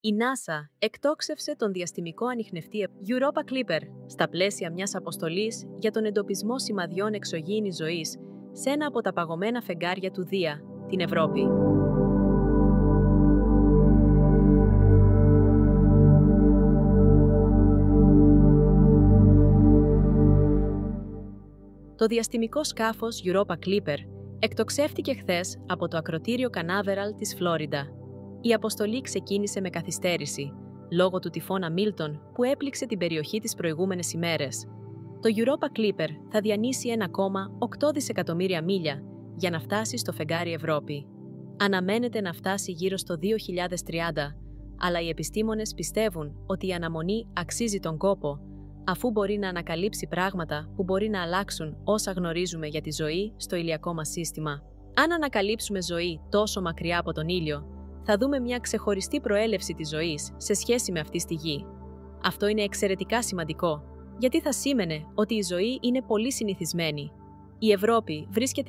Η NASA εκτόξευσε τον διαστημικό ανιχνευτή Europa Clipper στα πλαίσια μιας αποστολής για τον εντοπισμό σημαδιών εξωγήινης ζωής σε ένα από τα παγωμένα φεγγάρια του Δία, την Ευρώπη. Το διαστημικό σκάφος Europa Clipper εκτοξεύτηκε χθες από το ακρωτήριο Κανάβεραλ της Φλόριντα. Η αποστολή ξεκίνησε με καθυστέρηση, λόγω του τυφώνα Μίλτον που έπληξε την περιοχή τις προηγούμενες ημέρες. Το Europa Clipper θα διανύσει 1,8 δισεκατομμύρια μίλια για να φτάσει στο φεγγάρι Ευρώπη. Αναμένεται να φτάσει γύρω στο 2030, αλλά οι επιστήμονες πιστεύουν ότι η αναμονή αξίζει τον κόπο, αφού μπορεί να ανακαλύψει πράγματα που μπορεί να αλλάξουν όσα γνωρίζουμε για τη ζωή στο ηλιακό μας σύστημα. Αν ανακαλύψουμε ζωή τόσο μακριά από τον ήλιο, θα δούμε μια ξεχωριστή προέλευση της ζωής σε σχέση με αυτή στη Γη. Αυτό είναι εξαιρετικά σημαντικό, γιατί θα σήμαινε ότι η ζωή είναι πολύ συνηθισμένη. Η Ευρώπη βρίσκεται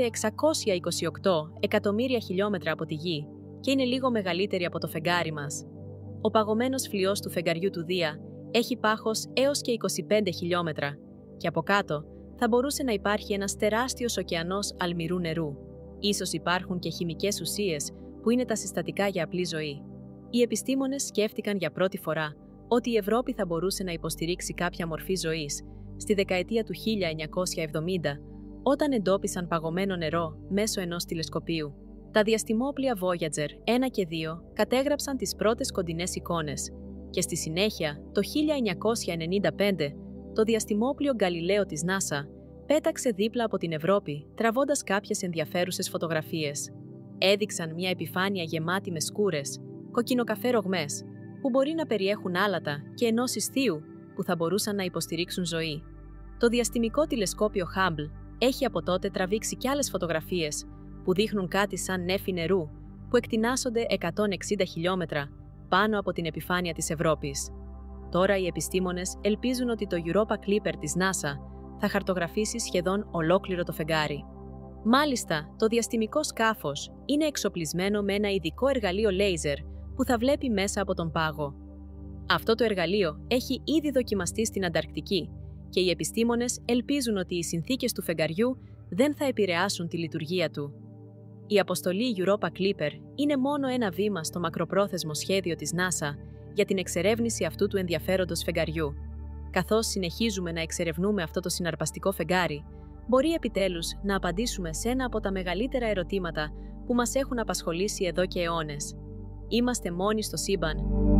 628 εκατομμύρια χιλιόμετρα από τη Γη και είναι λίγο μεγαλύτερη από το φεγγάρι μας. Ο παγωμένος φλοιός του φεγγαριού του Δία έχει πάχος έως και 25 χιλιόμετρα και από κάτω θα μπορούσε να υπάρχει ένας τεράστιος ωκεανός αλμυρού νερού. Ίσως υπάρχουν και χημικές ουσίες που είναι τα συστατικά για απλή ζωή. Οι επιστήμονες σκέφτηκαν για πρώτη φορά ότι η Ευρώπη θα μπορούσε να υποστηρίξει κάποια μορφή ζωής στη δεκαετία του 1970, όταν εντόπισαν παγωμένο νερό μέσω ενός τηλεσκοπίου. Τα διαστημόπλια Voyager 1 και 2 κατέγραψαν τις πρώτες κοντινές εικόνες και στη συνέχεια, το 1995, το διαστημόπλιο Γκαλιλαίο της NASA πέταξε δίπλα από την Ευρώπη, τραβώντας κάποιες ενδιαφέρουσες φωτογραφίες. Έδειξαν μια επιφάνεια γεμάτη με σκούρες, κοκκινοκαφέ ρογμές, που μπορεί να περιέχουν άλατα και ενώσεις θείου που θα μπορούσαν να υποστηρίξουν ζωή. Το διαστημικό τηλεσκόπιο Hubble έχει από τότε τραβήξει κι άλλες φωτογραφίες που δείχνουν κάτι σαν νέφη νερού που εκτινάσσονται 160 χιλιόμετρα πάνω από την επιφάνεια της Ευρώπης. Τώρα οι επιστήμονες ελπίζουν ότι το Europa Clipper της NASA θα χαρτογραφήσει σχεδόν ολόκληρο το φεγγάρι. Μάλιστα, το διαστημικό σκάφος είναι εξοπλισμένο με ένα ειδικό εργαλείο λέιζερ που θα βλέπει μέσα από τον πάγο. Αυτό το εργαλείο έχει ήδη δοκιμαστεί στην Ανταρκτική και οι επιστήμονες ελπίζουν ότι οι συνθήκες του φεγγαριού δεν θα επηρεάσουν τη λειτουργία του. Η αποστολή Europa Clipper είναι μόνο ένα βήμα στο μακροπρόθεσμο σχέδιο της NASA για την εξερεύνηση αυτού του ενδιαφέροντος φεγγαριού. Καθώς συνεχίζουμε να εξερευνούμε αυτό το συναρπαστικό φεγγάρι, μπορεί επιτέλους να απαντήσουμε σε ένα από τα μεγαλύτερα ερωτήματα που μας έχουν απασχολήσει εδώ και αιώνες. Είμαστε μόνοι στο σύμπαν?